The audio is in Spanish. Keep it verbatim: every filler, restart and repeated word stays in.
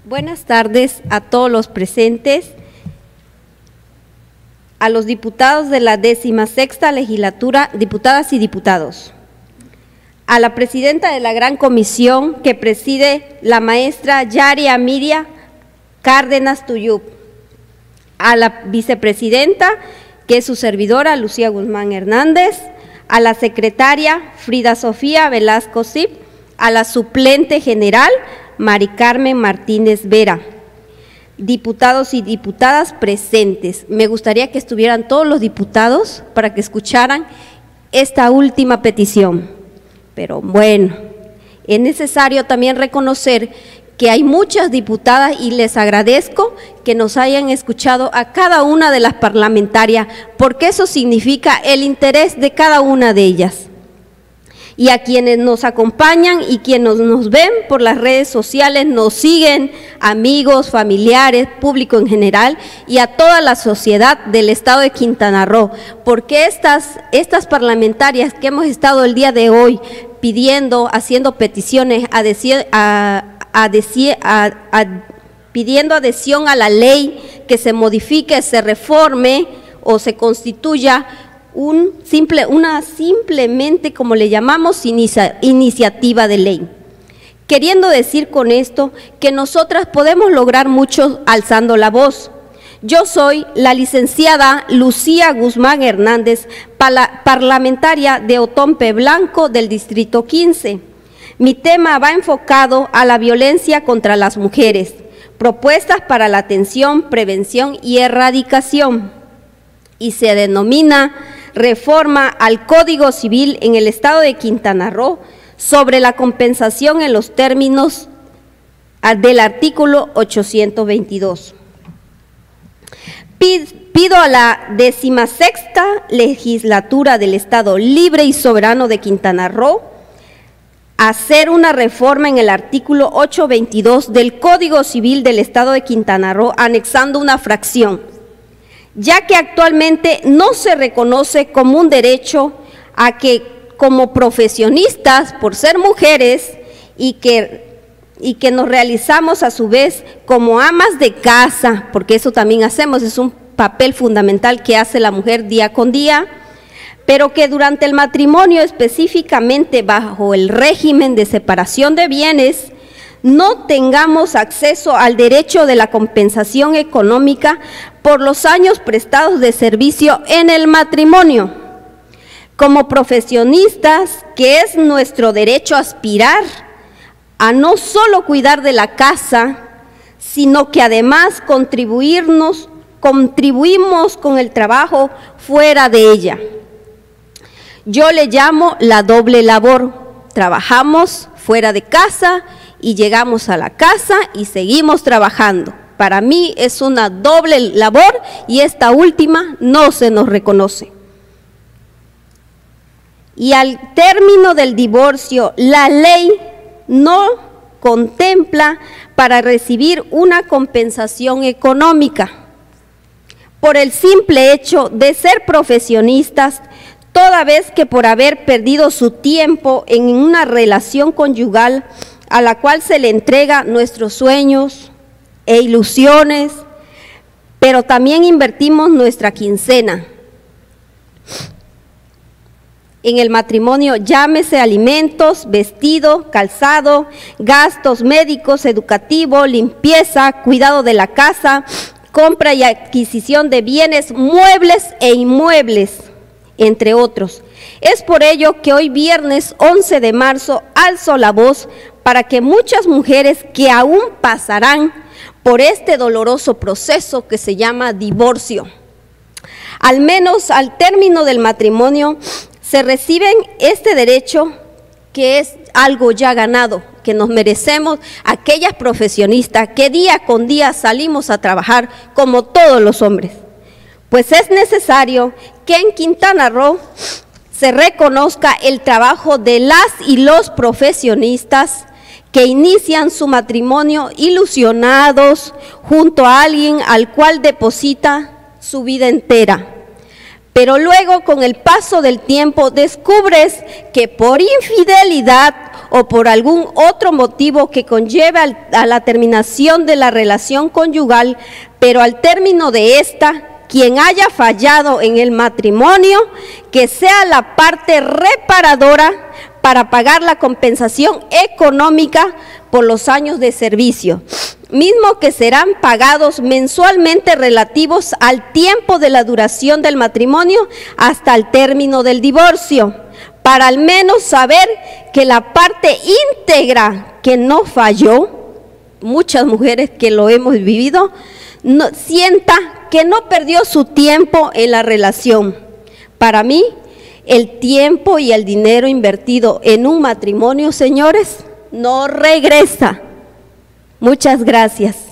Buenas tardes a todos los presentes, a los diputados de la décima sexta legislatura, diputadas y diputados, a la presidenta de la gran comisión que preside la maestra Yari Amiria Cárdenas Tuyup, a la vicepresidenta que es su servidora Lucía Guzmán Hernández, a la secretaria Frida Sofía Velasco Zip, a la suplente general Mari Carmen Martínez Vera, diputados y diputadas presentes. Me gustaría que estuvieran todos los diputados para que escucharan esta última petición. Pero bueno, es necesario también reconocer que hay muchas diputadas y les agradezco que nos hayan escuchado a cada una de las parlamentarias, porque eso significa el interés de cada una de ellas. Y a quienes nos acompañan y quienes nos ven por las redes sociales, nos siguen, amigos, familiares, público en general, y a toda la sociedad del estado de Quintana Roo, porque estas, estas parlamentarias que hemos estado el día de hoy pidiendo, haciendo peticiones, a decir, a, a decir, a, a, pidiendo adhesión a la ley, que se modifique, se reforme o se constituya Un simple, una simplemente, como le llamamos, inicia, iniciativa de ley. Queriendo decir con esto que nosotras podemos lograr mucho alzando la voz. Yo soy la licenciada Lucía Guzmán Hernández, pala, parlamentaria de Otompe Blanco del Distrito quince. Mi tema va enfocado a la violencia contra las mujeres, propuestas para la atención, prevención y erradicación, y se denomina reforma al Código Civil en el estado de Quintana Roo sobre la compensación en los términos del artículo ochocientos veintidós. Pido a la decimasexta legislatura del Estado Libre y Soberano de Quintana Roo hacer una reforma en el artículo ochocientos veintidós del Código Civil del estado de Quintana Roo, anexando una fracción, ya que actualmente no se reconoce como un derecho a que como profesionistas, por ser mujeres, y que, y que nos realizamos a su vez como amas de casa, porque eso también hacemos, es un papel fundamental que hace la mujer día con día, pero que durante el matrimonio, específicamente bajo el régimen de separación de bienes, no tengamos acceso al derecho de la compensación económica por los años prestados de servicio en el matrimonio. Como profesionistas, que es nuestro derecho aspirar a no solo cuidar de la casa, sino que además contribuirnos, contribuimos con el trabajo fuera de ella. Yo le llamo la doble labor, trabajamos fuera de casa y llegamos a la casa y seguimos trabajando. Para mí es una doble labor y esta última no se nos reconoce. Y al término del divorcio, la ley no contempla para recibir una compensación económica por el simple hecho de ser profesionistas, toda vez que por haber perdido su tiempo en una relación conyugal a la cual se le entrega nuestros sueños e ilusiones, pero también invertimos nuestra quincena en el matrimonio, llámese alimentos, vestido, calzado, gastos médicos, educativos, limpieza, cuidado de la casa, compra y adquisición de bienes, muebles e inmuebles, entre otros. Es por ello que hoy viernes once de marzo alzo la voz para que muchas mujeres que aún pasarán por este doloroso proceso que se llama divorcio, al menos al término del matrimonio, se reciben este derecho que es algo ya ganado, que nos merecemos aquellas profesionistas que día con día salimos a trabajar como todos los hombres. Pues es necesario que en Quintana Roo se reconozca el trabajo de las y los profesionistas que inician su matrimonio ilusionados junto a alguien al cual deposita su vida entera. Pero luego, con el paso del tiempo, descubres que por infidelidad o por algún otro motivo que conlleve al, a la terminación de la relación conyugal, pero al término de esta, quien haya fallado en el matrimonio, que sea la parte reparadora para pagar la compensación económica por los años de servicio, mismo que serán pagados mensualmente relativos al tiempo de la duración del matrimonio hasta el término del divorcio, para al menos saber que la parte íntegra que no falló, muchas mujeres que lo hemos vivido, no, sienta que no perdió su tiempo en la relación. Para mí, el tiempo y el dinero invertido en un matrimonio, señores, no regresa. Muchas gracias.